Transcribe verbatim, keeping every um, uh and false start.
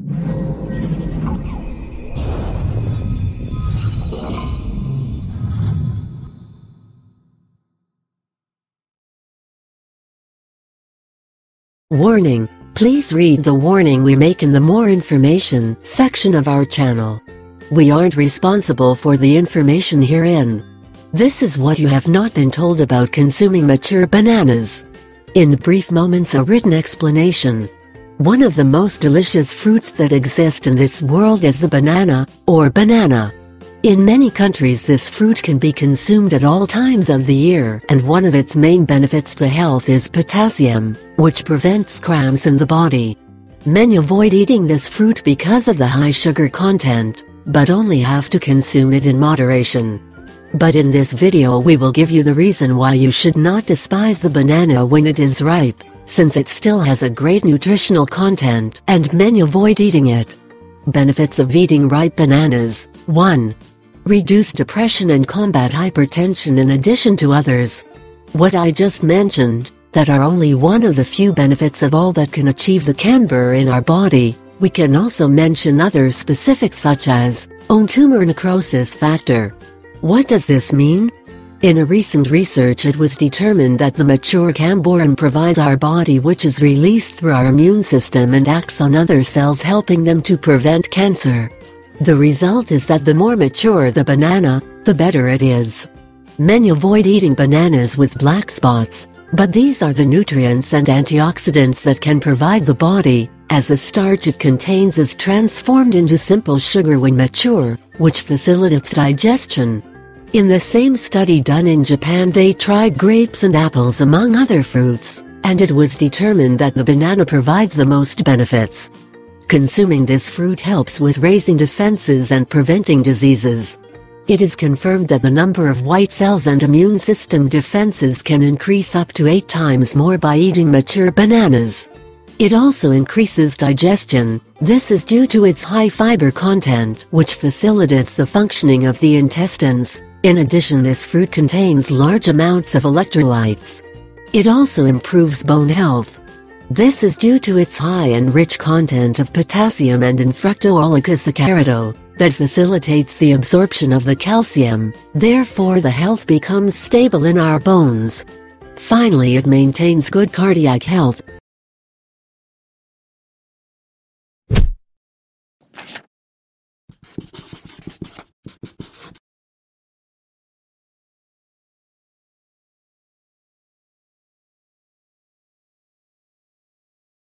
Warning: please read the warning we make in the More Information section of our channel. We aren't responsible for the information herein. This is what you have not been told about consuming mature bananas. In brief moments, a written explanation. One of the most delicious fruits that exist in this world is the banana, or banana. In many countries this fruit can be consumed at all times of the year, and one of its main benefits to health is potassium, which prevents cramps in the body. Many avoid eating this fruit because of the high sugar content, but only have to consume it in moderation. But in this video we will give you the reason why you should not despise the banana when it is ripe, since it still has a great nutritional content and many avoid eating it. Benefits of eating ripe bananas. one. Reduce depression and combat hypertension in addition to others. What I just mentioned, that are only one of the few benefits of all that can achieve the camber in our body. We can also mention others specific such as, own tumor necrosis factor. What does this mean? In a recent research it was determined that the mature camborum provides our body which is released through our immune system and acts on other cells helping them to prevent cancer. The result is that the more mature the banana, the better it is. Many avoid eating bananas with black spots, but these are the nutrients and antioxidants that can provide the body, as the starch it contains is transformed into simple sugar when mature, which facilitates digestion. In the same study done in Japan they tried grapes and apples among other fruits, and it was determined that the banana provides the most benefits. Consuming this fruit helps with raising defenses and preventing diseases. It is confirmed that the number of white cells and immune system defenses can increase up to eight times more by eating mature bananas. It also increases digestion. This is due to its high fiber content, which facilitates the functioning of the intestines. In addition, this fruit contains large amounts of electrolytes. It also improves bone health. This is due to its high and rich content of potassium and in fructooligosaccharido, that facilitates the absorption of the calcium, therefore the health becomes stable in our bones. Finally, it maintains good cardiac health. You